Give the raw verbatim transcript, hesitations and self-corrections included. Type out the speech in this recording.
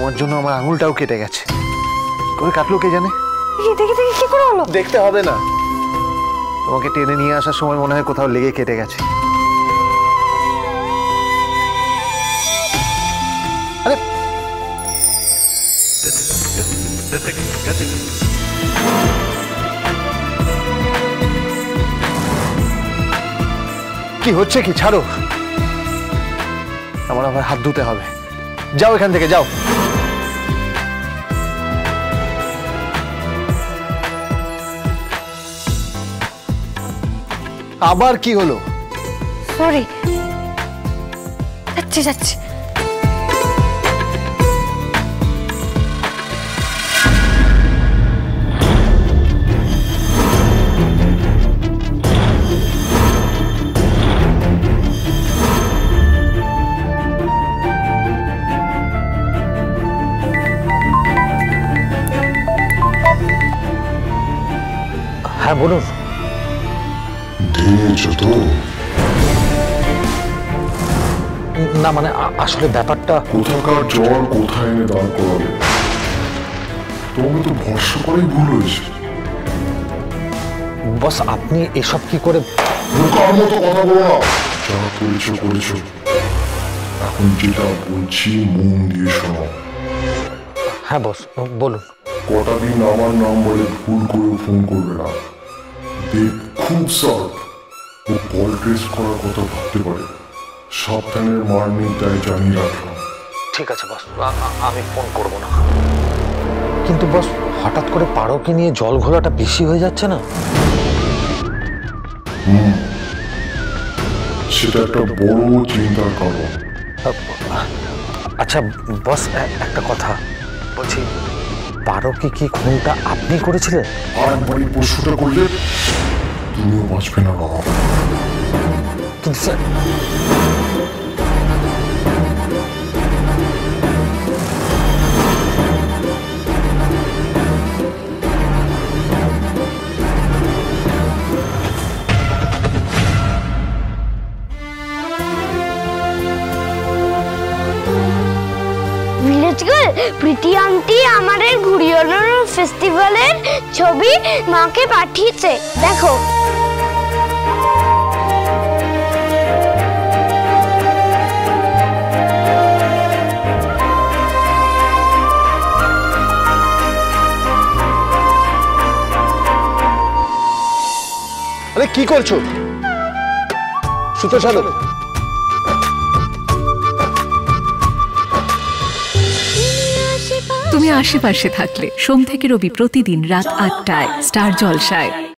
তোমার জন্য আমার আঙুলটাও কেটে গেছে। কি করে কাটলো কে জানে। দেখে দেখে কি করে হলো? দেখতে হবে না, তোমাকে টেনে নিয়ে আসার সময় মনে হয় কোথাও লেগে কেটে গেছে। আরে কি হচ্ছে কি? ছাড়ো, আমার আবার হাত ধুতে হবে। যাও এখান থেকে, যাও। আবার কি হলো? সরি, যাচ্ছি যাচ্ছি। হ্যাঁ বলুন। তো না মানে আসলে ব্যাপারটা, কোথাকার জল কোথায় এনে দান করাবে, তোমাকে তো ভরসা করেই ভুল হয়েছে। বস আপনি এসব কি করে? বোকার মতো কথা বলো না। যা করেছো করেছো, এখন যেটা বলছি মন দিয়ে শোনো। হ্যাঁ বস বলুন। কটা দিন আমার নাম বলে ভুল করে ফোন করবে না। দেব খুব শার্প, ও বল টেস্ট করার কথা ভাবতে পারে। সাবধানের মার নেই, তাই জানিয়ে রাখলাম। ঠিক আছে বস, আমি ফোন করব না। কিন্তু বস হঠাৎ করে পারোকে নিয়ে জল ঘোলাটা বেশি হয়ে যাচ্ছে না? হুম, সেটা একটা বড় চিন্তার কারণ। আচ্ছা বস একটা কথা বলছি, পারোকে কি খুনটা আপনি করেছিলেন? আর একবার এই প্রশ্নটা করলে তুমিও বাঁচবে না বাবা। কিন্তু স্যার, প্রীতি আন্টি আমাদের ঘুরিয়ানোর ফেস্টিভ্যালের ছবি মাকে পাঠিয়েছে, দেখো। আরে কি করছো? সুতো ছাড়ো। তুমি আশেপাশে থাকলে সোম থেকে রবি প্রতিদিন রাত আটটায় স্টার জলসায়।